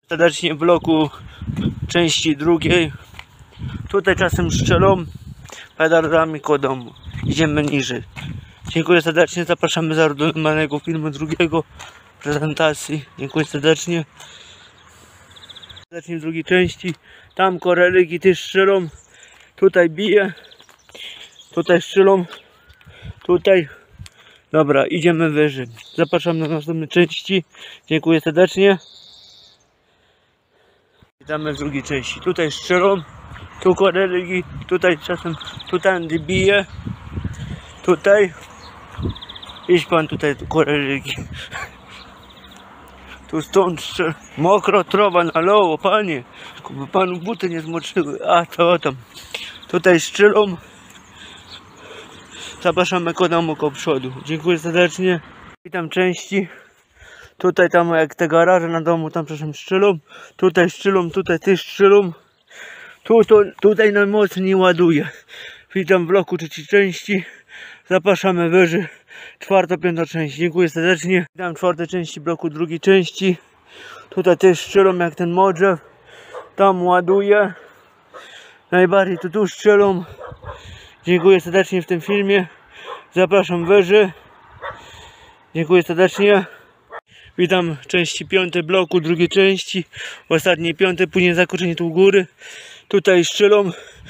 Serdecznie w bloku części drugiej. Tutaj czasem strzelą pedardami koło domu. Idziemy niżej. Dziękuję serdecznie, zapraszamy do normalnego filmu drugiego prezentacji. Dziękuję serdecznie. Serdecznie w drugiej części. Tam koreliki też strzelą. Tutaj bije. Tutaj strzelą. Tutaj. Dobra, idziemy wyżej. Zapraszam na następne części. Dziękuję serdecznie. Witamy w drugiej części. Tutaj strzelą. Tu koreliki. Tutaj czasem tutaj bije. Tutaj. Idź pan tutaj koreliki. Tu stąd strzel. Mokro trawa na loło, panie. By panu buty nie zmoczyły. A to tam. Tutaj strzelą. Zapraszamy koło domu, koło przodu. Dziękuję serdecznie. Witam części. Tutaj tam jak te garaże na domu, tam przepraszam strzelą. Tutaj strzelą, tutaj też strzelą. Tutaj najmocniej ładuje. Witam w bloku trzeciej części. Zapraszamy wyżej. 4-5 część. Dziękuję serdecznie. Witam w 4 części bloku drugiej części. Tutaj też strzelą jak ten modrzew. Tam ładuje. Najbardziej tu strzelą. Dziękuję serdecznie w tym filmie. Zapraszam wyżej. Dziękuję serdecznie. Witam w części 5 bloku drugiej części. Ostatniej 5, później zakończenie tu u góry. Tutaj strzelą.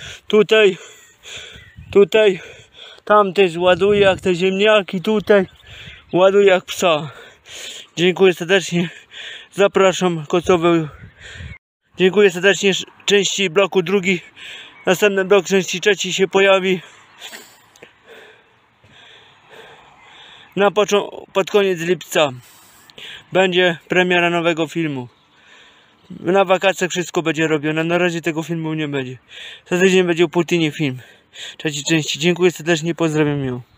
Tutaj. Tam też ładuje jak te ziemniaki. Tutaj ładuje jak psa. Dziękuję serdecznie. Zapraszam końcowy. Dziękuję serdecznie. Części bloku drugi. Następny blok części trzeciej się pojawi. Pod koniec lipca będzie premiera nowego filmu. Na wakacjach wszystko będzie robione. Na razie tego filmu nie będzie. Za tydzień będzie o Putinie film. Trzeciej części. Dziękuję serdecznie. Pozdrawiam ją.